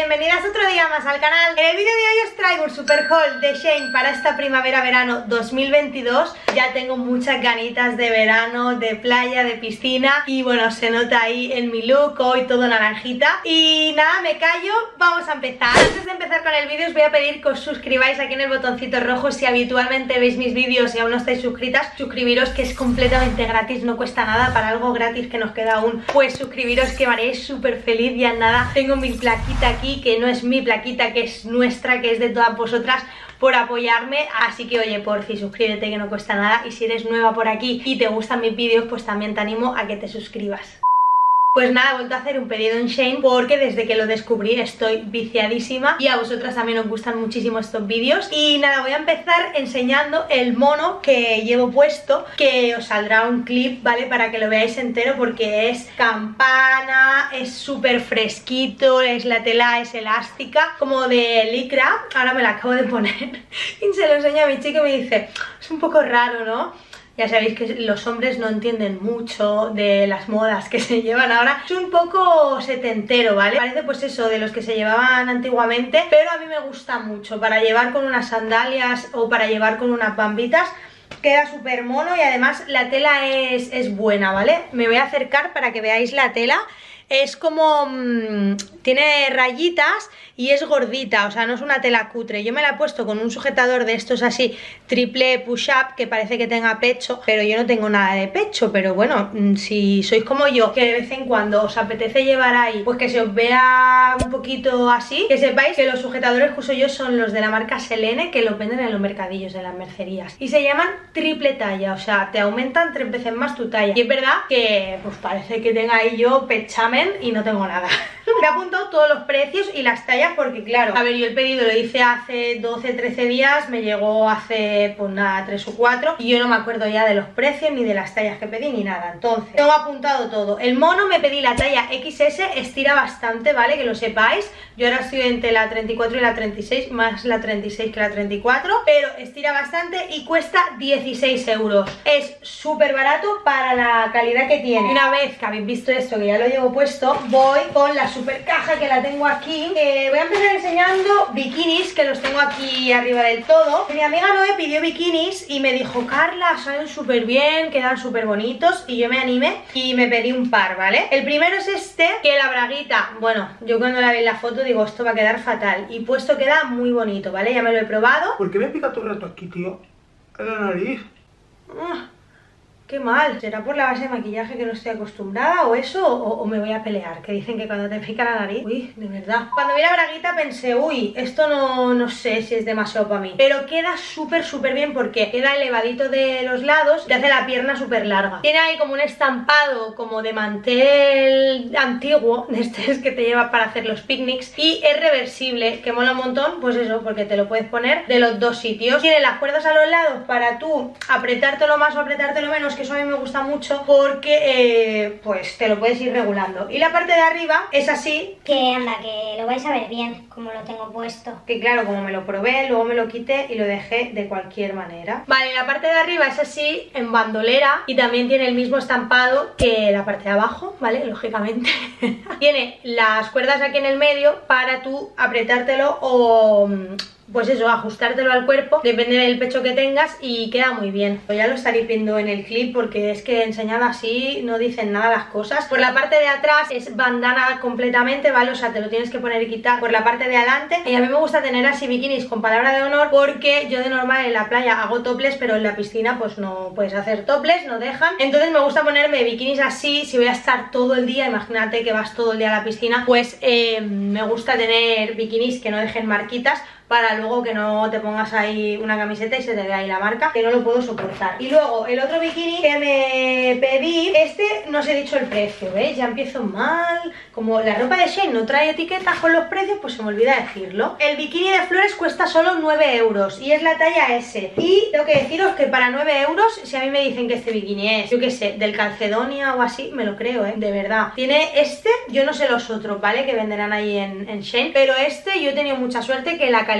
bienvenidas otro día más al canal. En el vídeo de hoy os traigo un super haul de Shein para esta primavera-verano 2022. Ya tengo muchas ganitas de verano, de playa, de piscina. Y bueno, se nota ahí en mi look, hoy todo naranjita. Y nada, me callo, vamos a empezar. Antes de empezar con el vídeo os voy a pedir que os suscribáis aquí en el botoncito rojo. Si habitualmente veis mis vídeos y aún no estáis suscritas, suscribiros, que es completamente gratis, no cuesta nada. Para algo gratis que nos queda aún, pues suscribiros, que me haréis súper feliz. Ya nada, tengo mi plaquita aquí, que no es mi plaquita, que es nuestra, que es de todas vosotras, por apoyarme. Así que oye, porfi, suscríbete, que no cuesta nada. Y si eres nueva por aquí y te gustan mis vídeos, pues también te animo a que te suscribas. Pues nada, he vuelto a hacer un pedido en Shein porque desde que lo descubrí estoy viciadísima y a vosotras también os gustan muchísimo estos vídeos. Y nada, voy a empezar enseñando el mono que llevo puesto, que os saldrá un clip, ¿vale? Para que lo veáis entero, porque es campana, es súper fresquito, la tela es elástica, como de licra. Ahora me la acabo de poner y se lo enseño a mi chico y me dice, es un poco raro, ¿no? Ya sabéis que los hombres no entienden mucho de las modas que se llevan ahora. Es un poco setentero, ¿vale? Parece pues eso, de los que se llevaban antiguamente, pero a mí me gusta mucho para llevar con unas sandalias o para llevar con unas bambitas. Queda súper mono y además la tela es buena, ¿vale? Me voy a acercar para que veáis la tela. Es como... tiene rayitas y es gordita, o sea, no es una tela cutre. Yo me la he puesto con un sujetador de estos así, triple push-up, que parece que tenga pecho, pero yo no tengo nada de pecho. Pero bueno, si sois como yo, que de vez en cuando os apetece llevar ahí, pues que se os vea un poquito así, que sepáis que los sujetadores que uso yo son los de la marca Selene, que los venden en los mercadillos, en las mercerías, y se llaman triple talla, o sea, te aumentan 3 veces más tu talla. Y es verdad que pues parece que tenga ahí yo pechamen y no tengo nada. Me he apuntado todos los precios y las tallas porque claro, a ver, yo el pedido lo hice hace 12-13 días, me llegó hace pues nada, 3 o 4, y yo no me acuerdo ya de los precios ni de las tallas que pedí ni nada. Entonces, tengo apuntado todo. El mono me pedí la talla XS, estira bastante, ¿vale? Que lo sepáis. Yo ahora estoy entre la 34 y la 36, más la 36 que la 34, pero estira bastante y cuesta 16 euros. Es súper barato para la calidad que tiene. Y una vez que habéis visto esto, que ya lo llevo puesto, voy con la super caja que la tengo aquí. Voy a empezar enseñando bikinis, que los tengo aquí arriba del todo. Mi amiga Noé pidió bikinis y me dijo, Carla, salen súper bien, quedan súper bonitos, y yo me animé y me pedí un par, ¿vale? El primero es este, que la braguita, bueno, yo cuando la vi en la foto digo, esto va a quedar fatal, y puesto queda muy bonito, ¿vale? Ya me lo he probado. ¿Por qué me pica todo el rato aquí, tío? En la nariz. Qué mal, ¿será por la base de maquillaje que no estoy acostumbrada o eso? O me voy a pelear, que dicen que cuando te pica la nariz, uy, de verdad. Cuando vi la braguita pensé, uy, esto no sé si es demasiado para mí, pero queda súper bien porque queda elevadito de los lados, te hace la pierna súper larga. Tiene ahí como un estampado como de mantel antiguo, de estos que te llevas para hacer los picnics, y es reversible, que mola un montón, pues eso, porque te lo puedes poner de los dos sitios. Tiene las cuerdas a los lados para tú apretártelo más o apretártelo menos, que eso a mí me gusta mucho porque pues te lo puedes ir regulando. Y la parte de arriba es así, que anda, que lo vais a ver bien como lo tengo puesto, que claro, como me lo probé, luego me lo quité y lo dejé de cualquier manera. Vale, la parte de arriba es así, en bandolera, y también tiene el mismo estampado que la parte de abajo, ¿vale? Lógicamente. Tiene las cuerdas aquí en el medio para tú apretártelo o... pues eso, ajustártelo al cuerpo, depende del pecho que tengas, y queda muy bien. Ya lo estaréis viendo en el clip porque es que enseñado así no dicen nada las cosas. Por la parte de atrás es bandana completamente, ¿vale? O sea, te lo tienes que poner y quitar por la parte de adelante. Y a mí me gusta tener así bikinis con palabra de honor porque yo de normal en la playa hago topless, pero en la piscina pues no puedes hacer topless, no dejan. Entonces me gusta ponerme bikinis así, si voy a estar todo el día, imagínate que vas todo el día a la piscina, pues me gusta tener bikinis que no dejen marquitas, para luego que no te pongas ahí una camiseta y se te vea ahí la marca, que no lo puedo soportar. Y luego el otro bikini que me pedí, este no os he dicho el precio, ¿veis? Ya empiezo mal. Como la ropa de Shein no trae etiquetas con los precios, pues se me olvida decirlo. El bikini de flores cuesta solo 9 euros y es la talla S. Y tengo que deciros que para 9 euros, si a mí me dicen que este bikini es, yo qué sé, del Calcedonia o así, me lo creo, de verdad. Tiene este, yo no sé los otros, ¿vale? Que venderán ahí en Shein, pero este yo he tenido mucha suerte, que la calidad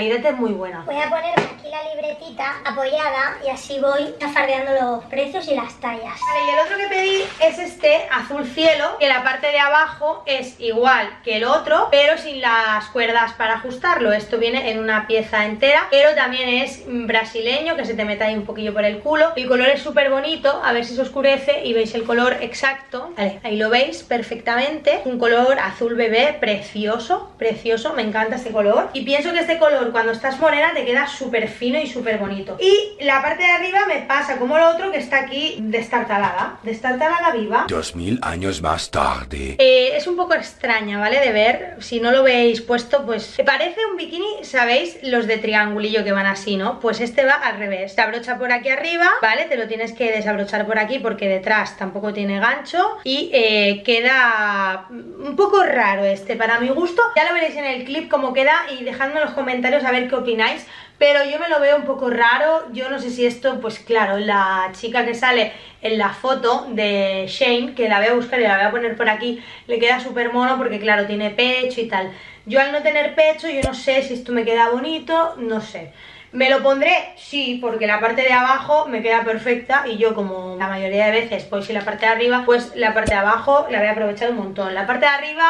calidad es muy buena. Voy a ponerme aquí la libretita apoyada y así voy chafardeando los precios y las tallas. Vale, y el otro que pedí es este azul cielo, que la parte de abajo es igual que el otro, pero sin las cuerdas para ajustarlo. Esto viene en una pieza entera, pero también es brasileño, que se te mete ahí un poquillo por el culo. El color es súper bonito, a ver si se oscurece y veis el color exacto. Vale, ahí lo veis perfectamente. Un color azul bebé precioso, precioso, me encanta este color. Y pienso que este color cuando estás morena te queda súper fino y súper bonito. Y la parte de arriba me pasa como lo otro, que está aquí destartalada viva. 2000 años más tarde. Es un poco extraña, ¿vale? De ver, si no lo veis puesto, pues parece un bikini, ¿sabéis? Los de triangulillo que van así, ¿no? Pues este va al revés, se abrocha por aquí arriba, ¿vale? Te lo tienes que desabrochar por aquí porque detrás tampoco tiene gancho y queda un poco raro este, para mi gusto. Ya lo veréis en el clip cómo queda y dejadme en los comentarios a ver qué opináis. Pero yo me lo veo un poco raro, yo no sé si esto, pues claro, la chica que sale en la foto de Shane, que la voy a buscar y la voy a poner por aquí, le queda súper mono porque claro, tiene pecho y tal. Yo al no tener pecho, yo no sé si esto me queda bonito, no sé. ¿Me lo pondré? Sí, porque la parte de abajo me queda perfecta y yo como la mayoría de veces pues si la parte de arriba, pues la parte de abajo la voy a aprovechar un montón. La parte de arriba...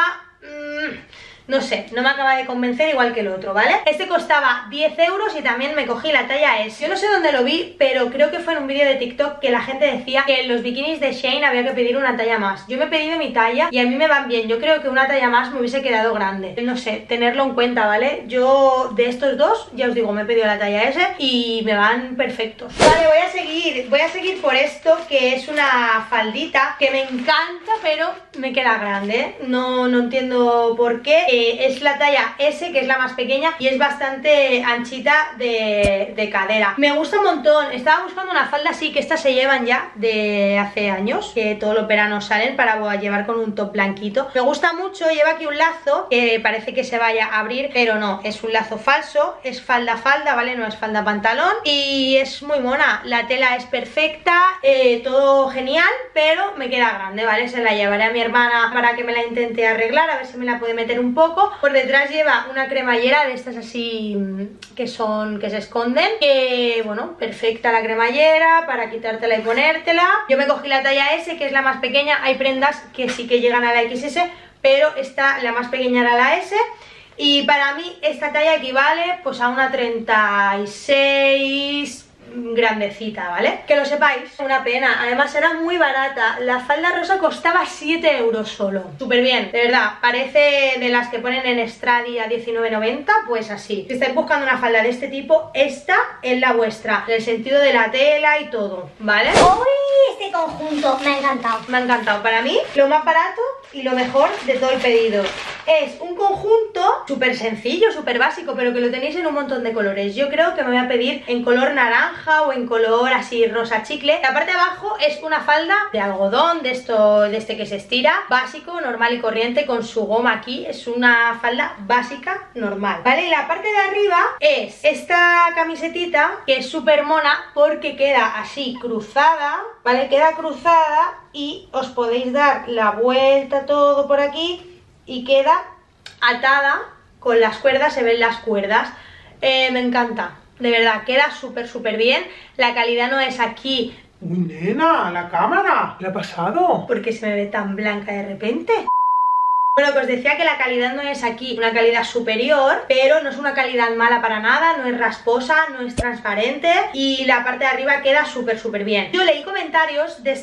no sé, no me acaba de convencer igual que el otro, ¿vale? Este costaba 10 euros y también me cogí la talla S. Yo no sé dónde lo vi, pero creo que fue en un vídeo de TikTok que la gente decía que en los bikinis de Shane había que pedir una talla más. Yo me he pedido mi talla y a mí me van bien. Yo creo que una talla más me hubiese quedado grande. No sé, tenerlo en cuenta, ¿vale? Yo de estos dos, ya os digo, me he pedido la talla S y me van perfectos. Vale, voy a seguir por esto, que es una faldita que me encanta, pero me queda grande. No entiendo por qué. Es la talla S, que es la más pequeña y es bastante anchita de cadera. Me gusta un montón. Estaba buscando una falda así, que estas se llevan ya de hace años, que todos los veranos salen para llevar con un top blanquito. Me gusta mucho, lleva aquí un lazo que parece que se vaya a abrir, pero no, es un lazo falso, es falda, ¿vale? No es falda pantalón y es muy mona. La tela es perfecta, todo genial, pero me queda grande, ¿vale? Se la llevaré a mi hermana para que me la intente arreglar, a ver si me la puede meter un poco. Por detrás lleva una cremallera de estas así que se esconden, que bueno, perfecta la cremallera para quitártela y ponértela. Yo me cogí la talla S, que es la más pequeña. Hay prendas que sí que llegan a la XS, pero esta, la más pequeña, era la S. Y para mí esta talla equivale pues a una 36 grandecita, ¿vale? Que lo sepáis, una pena. Además era muy barata. La falda rosa costaba 7 euros solo. Súper bien, de verdad. Parece de las que ponen en Stradi a 19,90, pues así. Si estáis buscando una falda de este tipo, esta es la vuestra, en el sentido de la tela y todo, ¿vale? ¡Uy! Este conjunto me ha encantado. Me ha encantado. Para mí, lo más barato y lo mejor de todo el pedido. Es un conjunto súper sencillo, súper básico, pero que lo tenéis en un montón de colores. Yo creo que me voy a pedir en color naranja o en color así rosa chicle. La parte de abajo es una falda de algodón, de este que se estira, básico, normal y corriente, con su goma aquí. Es una falda básica, normal, ¿vale? Y la parte de arriba es esta camisetita, que es súper mona porque queda así cruzada, ¿vale? Queda cruzada y os podéis dar la vuelta todo por aquí y queda atada con las cuerdas, se ven las cuerdas. Me encanta, de verdad, queda súper bien. La calidad no es aquí. Uy, nena, la cámara, ¿qué ha pasado? ¿Por qué se me ve tan blanca de repente? Bueno, que os decía que la calidad no es aquí una calidad superior, pero no es una calidad mala para nada, no es rasposa, no es transparente y la parte de arriba queda súper bien. Yo leí comentarios de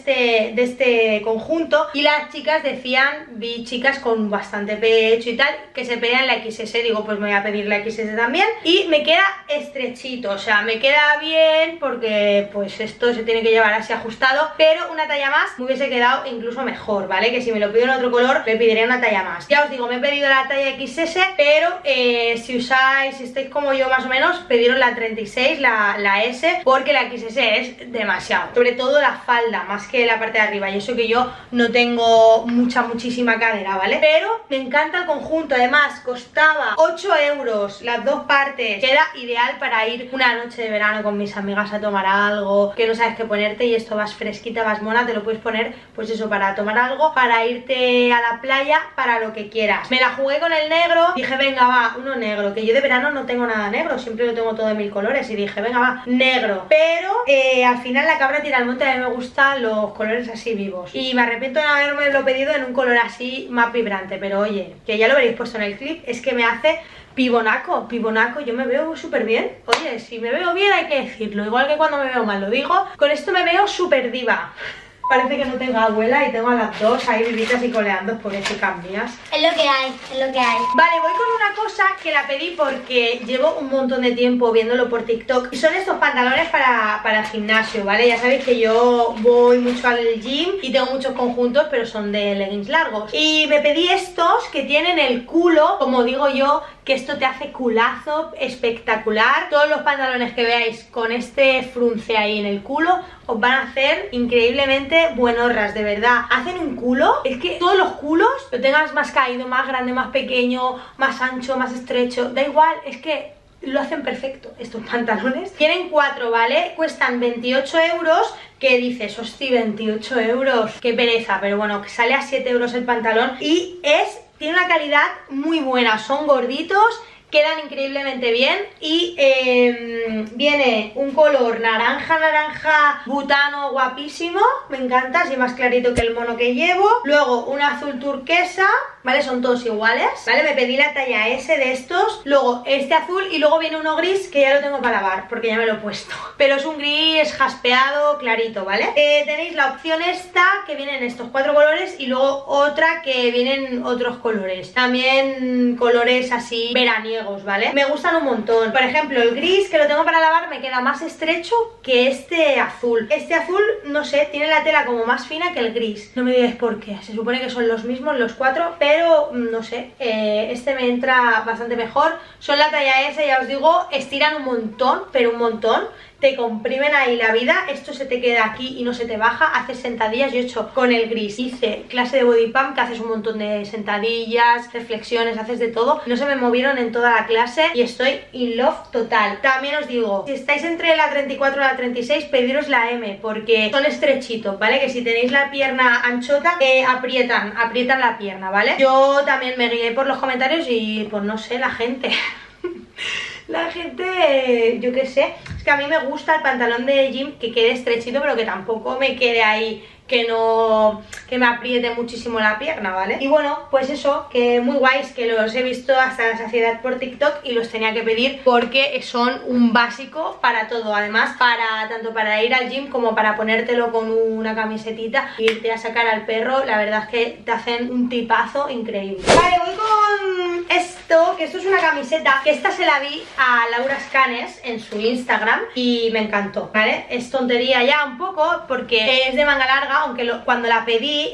este conjunto y las chicas decían, vi chicas con bastante pecho y tal, que se pedían la XS, digo pues me voy a pedir la XS también y me queda estrechito, o sea, me queda bien porque pues esto se tiene que llevar así ajustado, pero una talla más me hubiese quedado incluso mejor, ¿vale? Que si me lo pido en otro color, me pediré una talla más. Ya os digo, me he pedido la talla XS, pero si estáis como yo más o menos, pediros la 36, la S, porque la XS es demasiado, sobre todo la falda, más que la parte de arriba, y eso que yo no tengo muchísima cadera, ¿vale? Pero me encanta el conjunto, además costaba 8 euros las dos partes, queda ideal para ir una noche de verano con mis amigas a tomar algo, que no sabes qué ponerte y esto vas fresquita, vas mona, te lo puedes poner pues eso, para tomar algo, para irte a la playa, para para lo que quieras. Me la jugué con el negro, dije venga va, uno negro, que yo de verano no tengo nada negro, siempre lo tengo todo de 1000 colores y dije venga va, negro. Pero al final la cabra tira al monte, a mí me gustan los colores así vivos y me arrepiento de no haberme lo pedido en un color así más vibrante, pero oye, que ya lo veréis puesto en el clip, es que me hace pibonaco, yo me veo súper bien. Oye, si me veo bien hay que decirlo, igual que cuando me veo mal lo digo. Con esto me veo súper diva. Parece que no tengo abuela y tengo a las dos ahí vivitas y coleando porque chicas mías. Es lo que hay, es lo que hay. Vale, voy con una cosa que la pedí porque llevo un montón de tiempo viéndolo por TikTok. Y son estos pantalones para el gimnasio, ¿vale? Ya sabéis que yo voy mucho al gym y tengo muchos conjuntos, pero son de leggings largos. Y me pedí estos que tienen el culo, como digo yo, que esto te hace culazo espectacular. Todos los pantalones que veáis con este frunce ahí en el culo os van a hacer increíblemente buenorras, de verdad. Hacen un culo, es que todos los culos lo tengas más caído, más grande, más pequeño, más ancho, más estrecho, da igual, es que lo hacen perfecto estos pantalones. Tienen 4, ¿vale? Cuestan 28 euros, que dices, hostia, 28 euros, qué pereza, pero bueno, que sale a 7 euros el pantalón y tiene una calidad muy buena, son gorditos, quedan increíblemente bien y viene un color naranja butano guapísimo, me encanta, así más clarito que el mono que llevo. Luego un azul turquesa, ¿vale? Son todos iguales, ¿vale? Me pedí la talla S de estos, luego este azul y luego viene uno gris que ya lo tengo para lavar porque ya me lo he puesto. Pero es un gris jaspeado clarito, ¿vale? Tenéis la opción esta que vienen estos 4 colores y luego otra que vienen otros colores. También colores así veraniegos, ¿vale? Me gustan un montón. Por ejemplo, el gris que lo tengo para lavar me queda más estrecho que este azul. Este azul, no sé, tiene la tela como más fina que el gris. No me digáis por qué. Se supone que son los mismos los 4, pero no sé. Este me entra bastante mejor. Son la talla S, ya os digo, estiran un montón, pero un montón. Te comprimen ahí la vida, esto se te queda aquí y no se te baja, haces sentadillas. Yo he hecho con el gris, hice clase de body pump que haces un montón de sentadillas, reflexiones, haces de todo, no se me movieron en toda la clase y estoy in love total. También os digo, si estáis entre la 34 y la 36, pediros la M porque son estrechitos, ¿vale? Que si tenéis la pierna anchota, aprietan la pierna, ¿vale? Yo también me guié por los comentarios y pues no sé, la gente... La gente, yo qué sé, es que a mí me gusta el pantalón de gym que quede estrechito, pero que tampoco me quede ahí, que me apriete muchísimo la pierna, ¿vale? Y bueno, pues eso, que muy guays, que los he visto hasta la saciedad por TikTok y los tenía que pedir porque son un básico para todo. Además, tanto para ir al gym como para ponértelo con una camisetita e irte a sacar al perro, la verdad es que te hacen un tipazo increíble. Vale, voy con esto, que esto es una camiseta, que esta se la vi a Laura Escanes en su Instagram y me encantó, ¿vale? Es tontería ya un poco porque es de manga larga, aunque cuando la pedí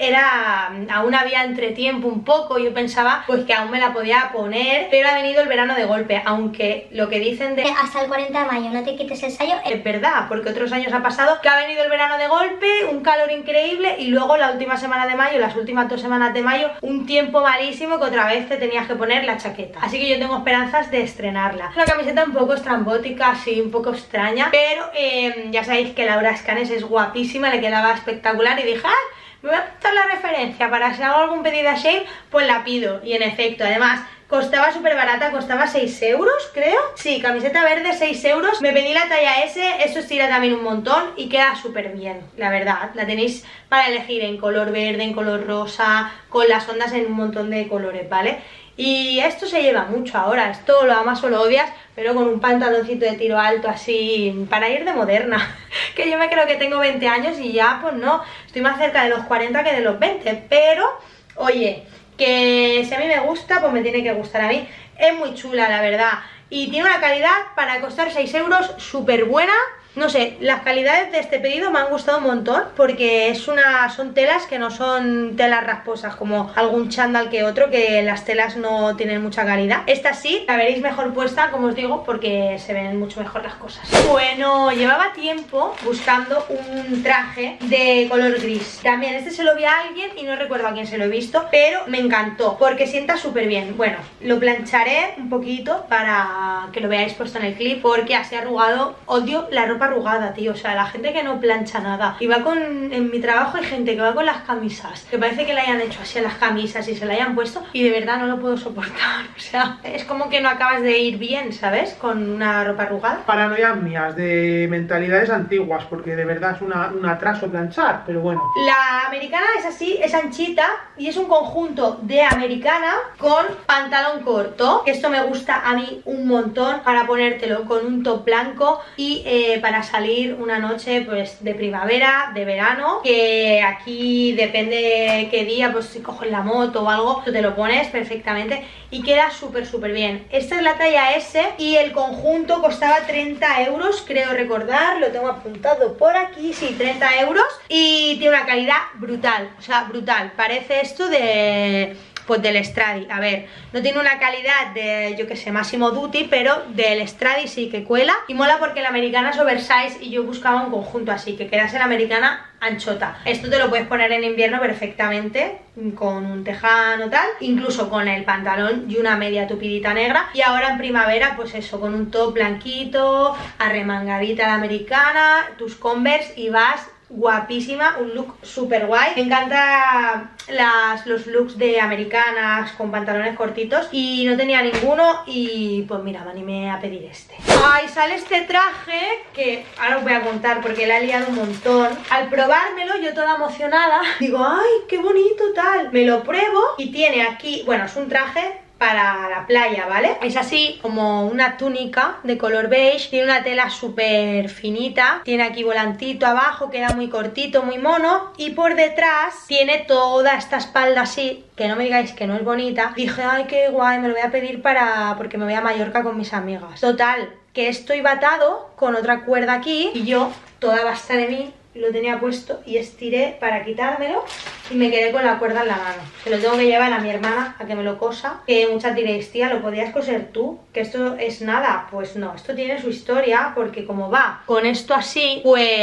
aún había entretiempo un poco, yo pensaba pues que aún me la podía poner, pero ha venido el verano de golpe, aunque lo que dicen de hasta el 40 de mayo no te quites el sayo es verdad, porque otros años ha pasado que ha venido el verano de golpe, un calor increíble y luego la última semana de mayo, las últimas 2 semanas de mayo, un tiempo malísimo que otra vez te tenías que poner la chaqueta, así que yo tengo esperanzas de estrenarla. Una camiseta un poco estrambótica, así un poco extraña, pero ya sabéis que Laura Escanes es guapísima, le quedaba espectacular y dije, me voy a apuntar la referencia para si hago algún pedido a Shein, pues la pido. Y en efecto, además, costaba súper barata, costaba 6 euros, creo. Sí, camiseta verde, 6 euros. Me pedí la talla S, eso estira también un montón y queda súper bien, la verdad. La tenéis para elegir en color verde, en color rosa, con las ondas en un montón de colores, ¿vale? Y esto se lleva mucho ahora, esto lo amas o lo odias, pero con un pantaloncito de tiro alto así, para ir de moderna. Que yo me creo que tengo 20 años y ya pues no, estoy más cerca de los 40 que de los 20, pero oye, que si a mí me gusta, pues me tiene que gustar a mí. Es muy chula, la verdad, y tiene una calidad para costar 6 euros súper buena. No sé, las calidades de este pedido me han gustado un montón porque son telas que no son telas rasposas como algún chándal que otro, que las telas no tienen mucha calidad. Esta sí, la veréis mejor puesta, como os digo, porque se ven mucho mejor las cosas. Bueno, llevaba tiempo buscando un traje de color gris. También este se lo vi a alguien y no recuerdo a quién se lo he visto, pero me encantó porque sienta súper bien. Bueno, lo plancharé un poquito para que lo veáis puesto en el clip porque así arrugado. Odio la ropa arrugada, tío. O sea, la gente que no plancha nada. Y va con... En mi trabajo hay gente que va con las camisas, que parece que le hayan hecho así a las camisas y se la hayan puesto, y de verdad no lo puedo soportar. O sea, es como que no acabas de ir bien, ¿sabes? Con una ropa arrugada. Paranoias mías de mentalidades antiguas, porque de verdad es un atraso planchar, pero bueno. La americana es así, es anchita y es un conjunto de americana con pantalón corto, que esto me gusta a mí un montón para ponértelo con un top blanco y para salir una noche pues de primavera, de verano, que aquí depende qué día, pues si coges la moto o algo, tú te lo pones perfectamente y queda súper bien. Esta es la talla S y el conjunto costaba 30 euros, creo recordar, lo tengo apuntado por aquí, sí, 30 euros, y tiene una calidad brutal, o sea, brutal. Parece esto de... pues del Stradi. A ver, no tiene una calidad de, yo que sé, Massimo Dutti, pero del Stradi sí que cuela. Y mola porque la americana es oversize y yo buscaba un conjunto así, que quedase la americana anchota. Esto te lo puedes poner en invierno perfectamente, con un tejano tal, incluso con el pantalón y una media tupidita negra. Y ahora en primavera, pues eso, con un top blanquito, arremangadita la americana, tus Converse y vas... guapísima, un look súper guay. Me encanta los looks de americanas con pantalones cortitos y no tenía ninguno y pues mira, me animé a pedir este. Ay, sale este traje que ahora os voy a contar porque la he liado un montón. Al probármelo, yo toda emocionada, digo, ay, qué bonito tal. Me lo pruebo y tiene aquí, bueno, es un traje para la playa, ¿vale? Es así como una túnica de color beige, tiene una tela súper finita, tiene aquí volantito abajo, queda muy cortito, muy mono, y por detrás tiene toda esta espalda así, que no me digáis que no es bonita. Dije, ay, qué guay, me lo voy a pedir porque me voy a Mallorca con mis amigas. Total, que esto iba atado con otra cuerda aquí y yo, toda basta de mí, lo tenía puesto y estiré para quitármelo y me quedé con la cuerda en la mano. Se lo tengo que llevar a mi hermana a que me lo cosa, que muchas diréis, tía, ¿lo podías coser tú? ¿Que esto es nada? Pues no, esto tiene su historia, porque como va con esto así,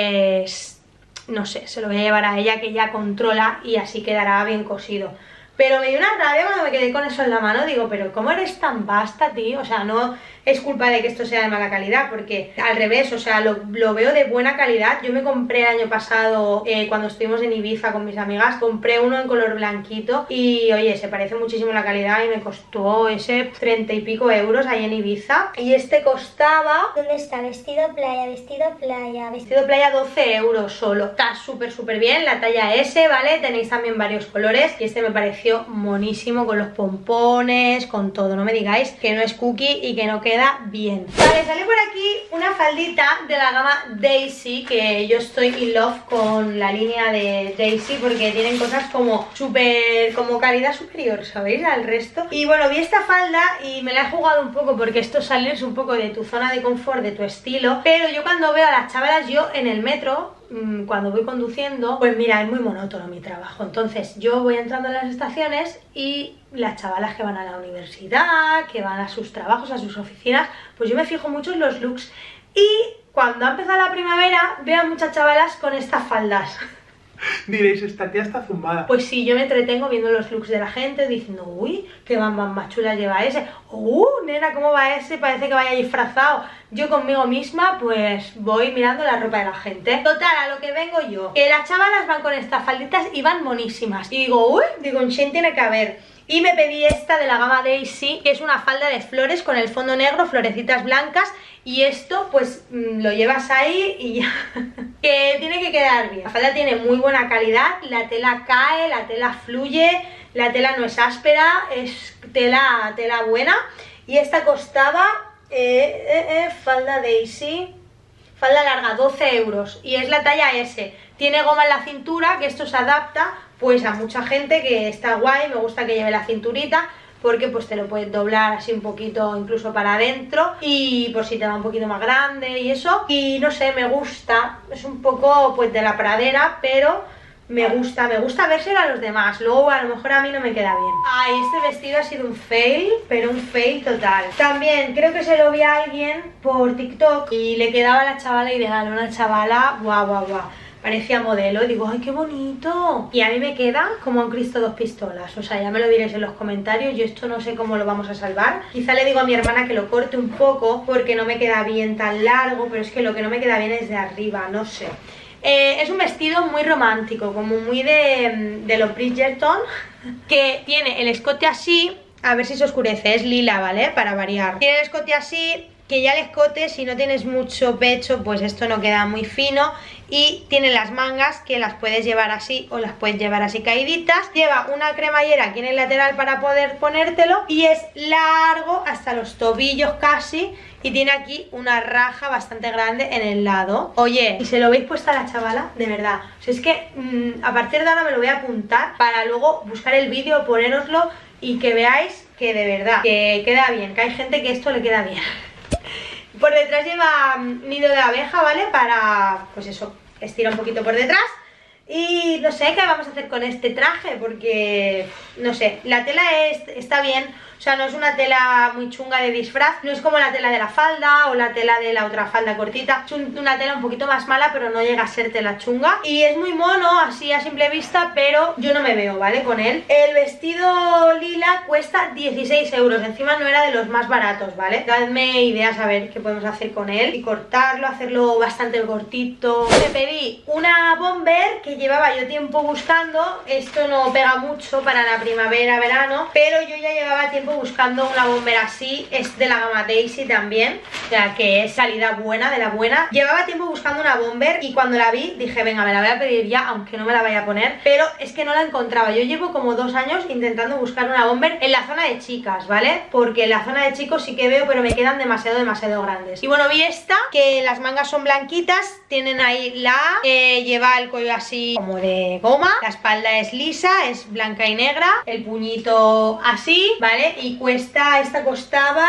pues no sé, se lo voy a llevar a ella, que ella controla, y así quedará bien cosido. Pero me dio una rabia cuando me quedé con eso en la mano. Digo, pero ¿cómo eres tan basta, tío? O sea, no es culpa de que esto sea de mala calidad, porque al revés, o sea, lo veo de buena calidad. Yo me compré el año pasado, cuando estuvimos en Ibiza con mis amigas, compré uno en color blanquito y, oye, se parece muchísimo la calidad y me costó ese 30 y pico euros ahí en Ibiza. Y este costaba... ¿Dónde está? Vestido playa, vestido playa, vestido playa 12 euros solo. Está súper bien, la talla S, ¿vale? Tenéis también varios colores y este me pareció monísimo, con los pompones, con todo. No me digáis que no es cookie y que no queda bien. Vale, sale por aquí una faldita de la gama Daisy, que yo estoy in love con la línea de Daisy porque tienen cosas como como calidad superior, ¿sabéis? Al resto. Y bueno, vi esta falda y me la he jugado un poco porque esto sales un poco de tu zona de confort, de tu estilo, pero yo cuando veo a las chavalas, yo en el metro, cuando voy conduciendo, pues mira, es muy monótono mi trabajo. Entonces yo voy entrando en las estaciones y las chavalas que van a la universidad, que van a sus trabajos, a sus oficinas, pues yo me fijo mucho en los looks. Y cuando ha empezado la primavera veo a muchas chavalas con estas faldas. Diréis, esta tía está zumbada. Pues sí, yo me entretengo viendo los looks de la gente, diciendo, uy, qué bambas más chulas lleva ese. Nena, ¿cómo va ese? Parece que vaya disfrazado. Yo conmigo misma, pues voy mirando la ropa de la gente. Total, a lo que vengo yo, que las chavalas van con estas falditas y van monísimas. Y digo, uy, digo, en Shein tiene que haber. Y me pedí esta de la gama Daisy, que es una falda de flores con el fondo negro, florecitas blancas. Y esto pues lo llevas ahí y ya, que tiene que quedar bien. La falda tiene muy buena calidad, la tela cae, la tela fluye, la tela no es áspera, es tela buena. Y esta costaba, falda Daisy, falda larga, 12 euros. Y es la talla S. Tiene goma en la cintura, que esto se adapta pues a mucha gente, que está guay, me gusta que lleve la cinturita, porque pues te lo puedes doblar así un poquito incluso para adentro y por si te va un poquito más grande y eso. Y no sé, me gusta, es un poco pues de la pradera, pero me gusta vérselo a los demás. Luego a lo mejor a mí no me queda bien. Ay, este vestido ha sido un fail, pero un fail total. También creo que se lo vi a alguien por TikTok y le quedaba a la chavala ideal, una chavala guau. parecía modelo, y digo, ¡ay, qué bonito! Y a mí me queda como un Cristo dos pistolas, o sea, ya me lo diréis en los comentarios, yo esto no sé cómo lo vamos a salvar. Quizá le digo a mi hermana que lo corte un poco, porque no me queda bien tan largo, pero es que lo que no me queda bien es de arriba, no sé. Es un vestido muy romántico, como muy de los Bridgerton, que tiene el escote así, a ver si se oscurece, es lila, ¿vale? Para variar. Tiene el escote así, que ya el escote, si no tienes mucho pecho, pues esto no queda muy fino. Y tiene las mangas que las puedes llevar así o las puedes llevar así caíditas. Lleva una cremallera aquí en el lateral para poder ponértelo y es largo hasta los tobillos casi. Y tiene aquí una raja bastante grande en el lado. Oye, ¿y se lo veis puesta a la chavala? De verdad. O sea, es que a partir de ahora me lo voy a apuntar para luego buscar el vídeo, ponéroslo y que veáis que de verdad, que queda bien, que hay gente que esto le queda bien. Por detrás lleva nido de abeja, ¿vale? Para, pues eso, estira un poquito por detrás. Y no sé qué vamos a hacer con este traje, porque, no sé, la tela está bien. O sea, no es una tela muy chunga de disfraz, no es como la tela de la falda o la tela de la otra falda cortita. Es una tela un poquito más mala, pero no llega a ser tela chunga. Y es muy mono, así a simple vista, pero yo no me veo, ¿vale? Con él. El vestido lila cuesta 16 euros, encima no era de los más baratos, ¿vale? Dadme ideas a ver qué podemos hacer con él y cortarlo, hacerlo bastante cortito. Me pedí una bomber que llevaba yo tiempo buscando. Esto no pega mucho para la primavera, verano, pero yo ya llevaba tiempo buscando una bomber así. Es de la gama Daisy también, o sea que es salida buena, de la buena. Llevaba tiempo buscando una bomber y cuando la vi dije, venga, me la voy a pedir ya, aunque no me la vaya a poner, pero es que no la encontraba. Yo llevo como 2 años intentando buscar una bomber en la zona de chicas, ¿vale? Porque en la zona de chicos sí que veo, pero me quedan demasiado grandes. Y bueno, vi esta, que las mangas son blanquitas, tienen ahí la A, lleva el cuello así como de goma, la espalda es lisa, es blanca y negra, el puñito así, ¿vale? Y esta costaba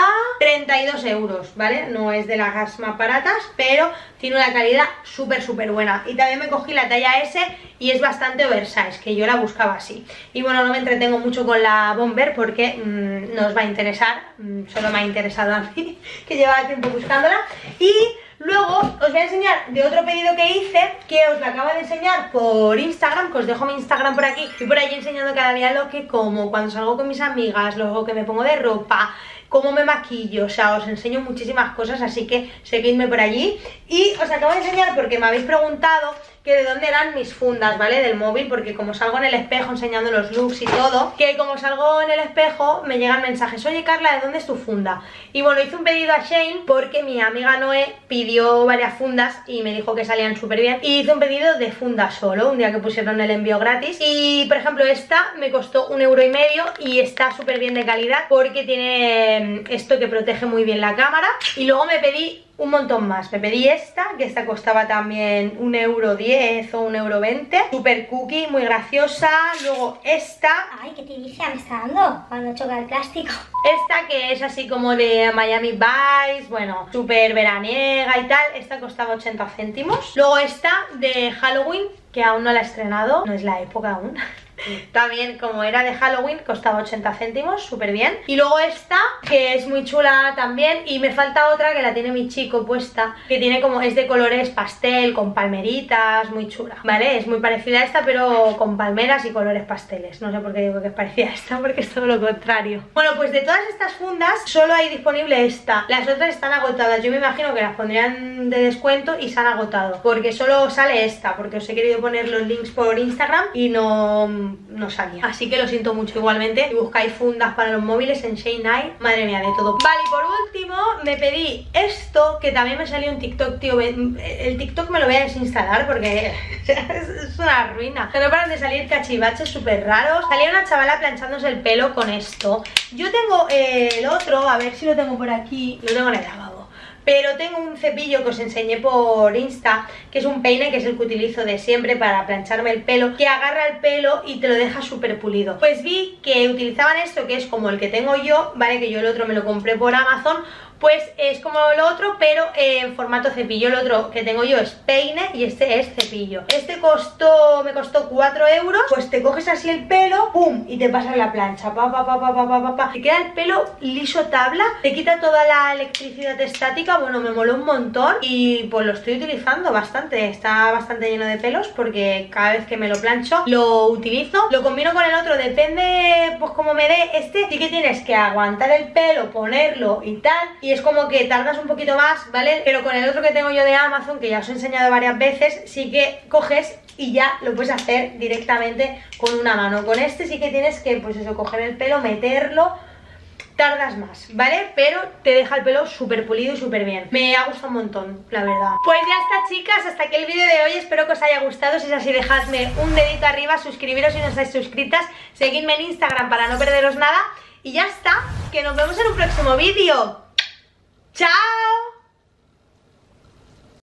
32 euros, ¿vale? No es de las más baratas, pero tiene una calidad súper buena. Y también me cogí la talla S y es bastante oversize, que yo la buscaba así. Y bueno, no me entretengo mucho con la bomber porque no os va a interesar, solo me ha interesado a mí, que llevaba tiempo buscándola. Y luego os voy a enseñar de otro pedido que hice, que os lo acabo de enseñar por Instagram, que os dejo mi Instagram por aquí. Y por ahí enseñando cada día lo que como, cuando salgo con mis amigas, luego que me pongo de ropa, cómo me maquillo, o sea, os enseño muchísimas cosas, así que seguidme por allí. Y os acabo de enseñar porque me habéis preguntado que de dónde eran mis fundas, ¿vale? Del móvil, porque como salgo en el espejo enseñando los looks y todo, que como salgo en el espejo me llegan mensajes, oye Carla, ¿de dónde es tu funda? Y bueno, hice un pedido a Shein porque mi amiga Noé pidió varias fundas y me dijo que salían súper bien. Y hice un pedido de funda solo, un día que pusieron el envío gratis. Y por ejemplo esta me costó 1,5 € y está súper bien de calidad porque tiene esto que protege muy bien la cámara. Y luego me pedí un montón más, me pedí esta, que esta costaba también 1,10 € o 1,20 €, super cookie, muy graciosa. Luego esta, Ay, qué tiricia me está dando cuando choca el plástico. esta que es así como de Miami Vice, bueno, súper veraniega y tal, esta costaba 80 céntimos. Luego esta de Halloween, que aún no la he estrenado, no es la época aún. También, como era de Halloween, costaba 80 céntimos, súper bien. Y luego esta, que es muy chula también. Y me falta otra que la tiene mi chico puesta, que tiene como, es de colores pastel, con palmeritas, muy chula, ¿vale? Es muy parecida a esta, pero con palmeras y colores pasteles. No sé por qué digo que es parecida a esta, porque es todo lo contrario. Bueno, pues de todas estas fundas, solo hay disponible esta. Las otras están agotadas. Yo me imagino que las pondrían de descuento y se han agotado, porque solo sale esta, porque os he querido poner los links por Instagram y no salía, así que lo siento mucho. Igualmente, si buscáis fundas para los móviles en Shein, madre mía, de todo. Vale, y por último me pedí esto, que también me salió un TikTok, tío. El TikTok me lo voy a desinstalar porque es una ruina. No paran de salir cachivaches súper raros. Salía una chavala planchándose el pelo con esto. Yo tengo el otro, a ver si lo tengo por aquí. Lo tengo en el lavabo. Pero tengo un cepillo que os enseñé por Insta, que es un peine, que es el que utilizo de siempre para plancharme el pelo, que agarra el pelo y te lo deja súper pulido. Pues vi que utilizaban esto, que es como el que tengo yo, ¿vale? Que yo el otro me lo compré por Amazon, pues es como lo otro, pero en formato cepillo. El otro que tengo yo es peine y este es cepillo. Este me costó 4 euros. Pues te coges así el pelo, pum, y te pasas la plancha, te queda el pelo liso tabla, te quita toda la electricidad estática. Bueno, me moló un montón y pues lo estoy utilizando bastante. Está bastante lleno de pelos porque cada vez que me lo plancho lo utilizo. Lo combino con el otro, depende pues como me dé. Este sí que tienes que aguantar el pelo, ponerlo y tal, y es como que tardas un poquito más, ¿vale? Pero con el otro que tengo yo de Amazon, que ya os he enseñado varias veces, sí que coges y ya lo puedes hacer directamente con una mano. Con este sí que tienes que, pues eso, coger el pelo, meterlo, tardas más, ¿vale? Pero te deja el pelo súper pulido y súper bien. Me ha gustado un montón, la verdad. Pues ya está, chicas, hasta aquí el vídeo de hoy. Espero que os haya gustado. Si es así, dejadme un dedito arriba, suscribiros si no estáis suscritas, seguidme en Instagram para no perderos nada. Y ya está, que nos vemos en un próximo vídeo. ¡Chao!